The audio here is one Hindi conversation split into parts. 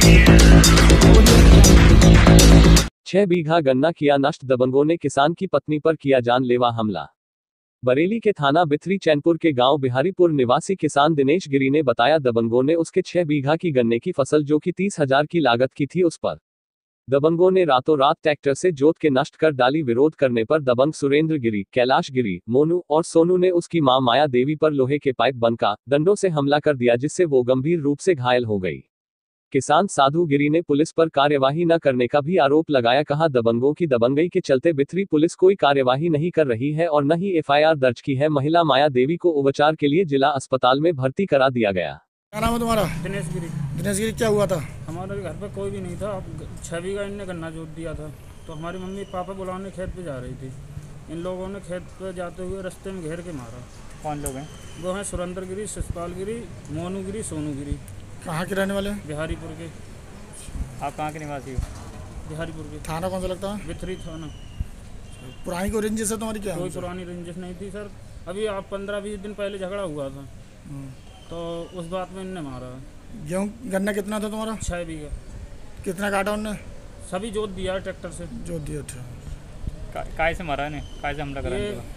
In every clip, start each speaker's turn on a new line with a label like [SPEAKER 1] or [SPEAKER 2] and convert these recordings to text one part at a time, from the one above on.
[SPEAKER 1] छह बीघा गन्ना किया नष्ट, दबंगों ने किसान की पत्नी पर किया जानलेवा हमला। बरेली के थाना बिथरी चैनपुर के गांव बिहारीपुर निवासी किसान दिनेश गिरी ने बताया, दबंगों ने उसके 6 बीघा की गन्ने की फसल जो कि 30,000 की लागत की थी, उस पर दबंगों ने रातों रात ट्रैक्टर से जोत के नष्ट कर डाली। विरोध करने पर दबंग सुरेंद्र गिरी, कैलाश गिरी, मोनू और सोनू ने उसकी मां माया देवी पर लोहे के पाइप बनका डंडों से हमला कर दिया, जिससे वो गंभीर रूप से घायल हो गई। किसान साधु गिरी ने पुलिस पर कार्यवाही न करने का भी आरोप लगाया। कहा, दबंगों की दबंगई के चलते बिथरी पुलिस कोई कार्यवाही नहीं कर रही है और न ही एफआईआर दर्ज की है। महिला माया देवी को उपचार के लिए जिला अस्पताल में भर्ती करा दिया गया।
[SPEAKER 2] क्या नाम है तुम्हारा?
[SPEAKER 3] दिनेश गिरी।
[SPEAKER 2] दिनेश गिरी, क्या हुआ था?
[SPEAKER 3] हमारे घर पे कोई भी नहीं था। 6 बीघा इनने गन्ना जोत दिया था, तो हमारी मम्मी पापा बुलाने खेत पे जा रही थी। इन लोगों ने खेत पे जाते हुए रास्ते में घेर के मारा।
[SPEAKER 4] कौन लोग हैं?
[SPEAKER 3] वो हैं सुरेंद्र गिरी, शिषपाल गिरी, मोनू गिरी, सोनू गिरी।
[SPEAKER 2] कहाँ के रहने वाले हैं?
[SPEAKER 3] बिहारीपुर के।
[SPEAKER 4] आप कहाँ के निवासी हो?
[SPEAKER 3] बिहारीपुर के।
[SPEAKER 2] थाना कौन सा लगता है?
[SPEAKER 3] बिथरी थाना।
[SPEAKER 2] पुरानी कोई रंजिश है तुम्हारी? क्या
[SPEAKER 3] कोई पुरानी रंजिश नहीं थी सर। अभी आप 15-20 दिन पहले झगड़ा हुआ था, तो उस बात में इनने मारा।
[SPEAKER 2] गेहूँ गन्ना कितना था तुम्हारा?
[SPEAKER 3] 6 बीघा।
[SPEAKER 2] कितना काटा उनने?
[SPEAKER 3] सभी जोत दिया है ट्रैक्टर से।
[SPEAKER 2] जोत दिया था।
[SPEAKER 4] काय से मारा है? काय से हमला करा?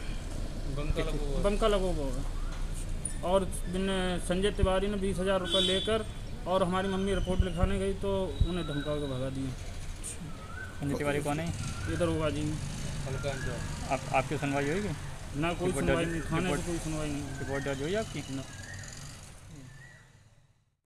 [SPEAKER 3] बंका लगो होगा। और संजय तिवारी ने 20,000 रुपये लेकर, और हमारी मम्मी रिपोर्ट लिखाने गई तो उन्हें धमका के भगा दिया।
[SPEAKER 4] संजय तिवारी कौन है?
[SPEAKER 3] इधर होगा जी।
[SPEAKER 4] आपकी सुनवाई होगी?
[SPEAKER 3] ना कोई सुनवाई नहीं, थाने से कोई सुनवाई नहीं।
[SPEAKER 4] रिपोर्ट दर्ज हुई आपकी?
[SPEAKER 3] ना।